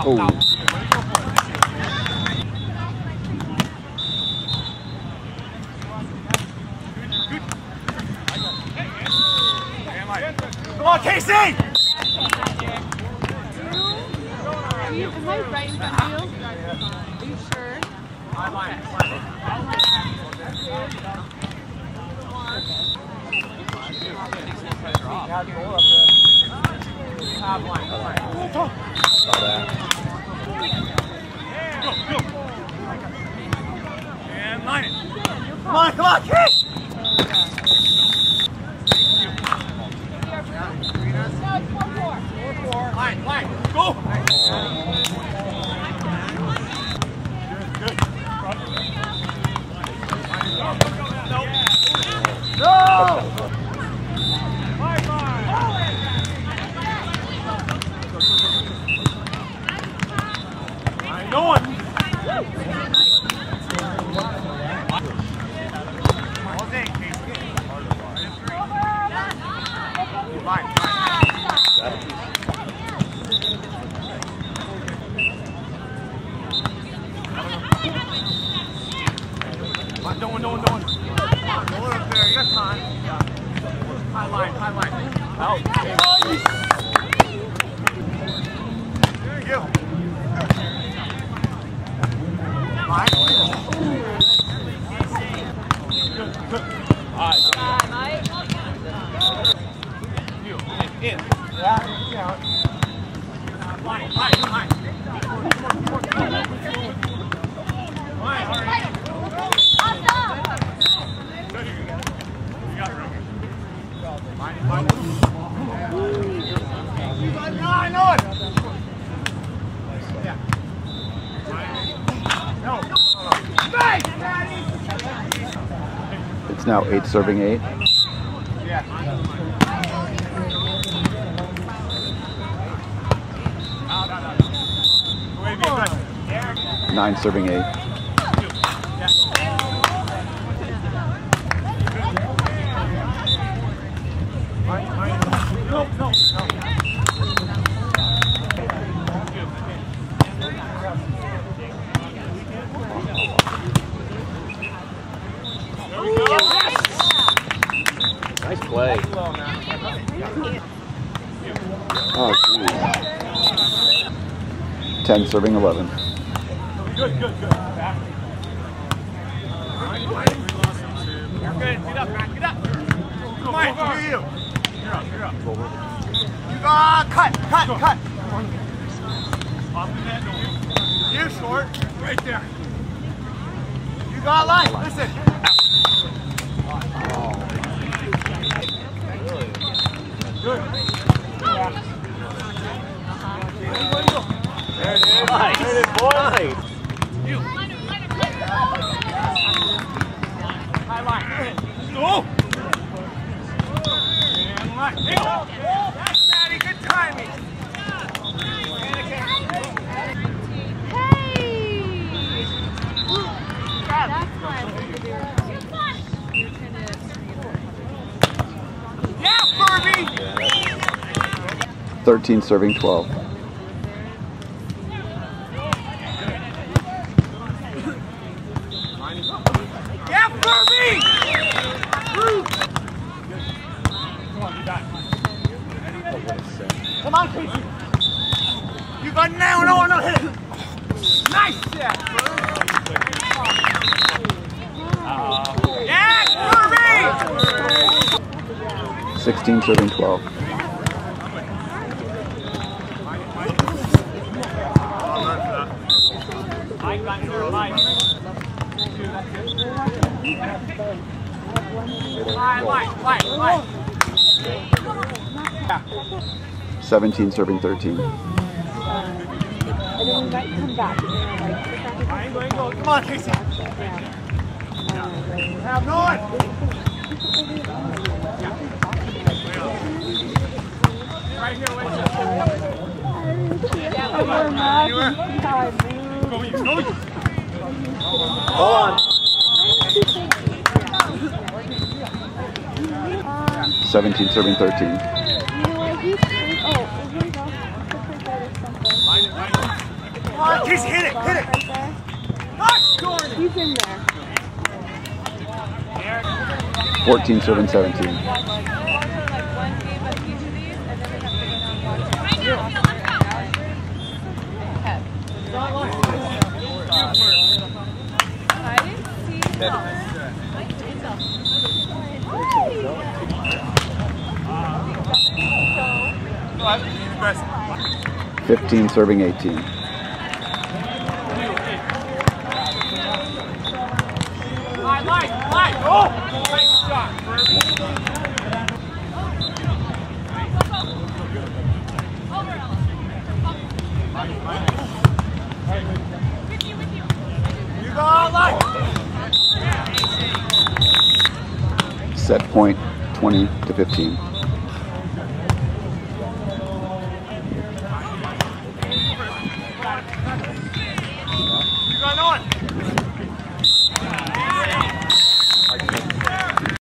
Come on, Casey! Am I right in front of you? Are you sure? And line it. Come on, kick! Line, go! Good. No! Going. Don't. Hold up there, you got time. High line. Out. There you go. Good. In. Yeah. Line. I know it. Yeah. No. It's now 8 serving 8. Yeah. 9 serving 8. No. 10 serving 11. Good. Back. You're good. Get up, man. Get up. Come on, you. You're up. You got cut. You short. Right there. You got line. Listen. Good. There it is. Nice. There it is, boy. Nice. You. High line. Go. And line. That's Maddie. Good timing. Hey! That's why I was Yeah, Furby! 13 serving 12. Yeah, Furby! Come on, Casey. You got now. No, hit it. Nice set, Furby. Yeah, Furby! 16 serving 12. Light. 17 serving 13. Come on, Casey. Have no one. Right here, wait. Go. 17 serving 13. He's hit it, hit it. He's in there. 14 serving 17. I didn't see that. 15 serving 18. Oh! Nice shot. 20 to 15.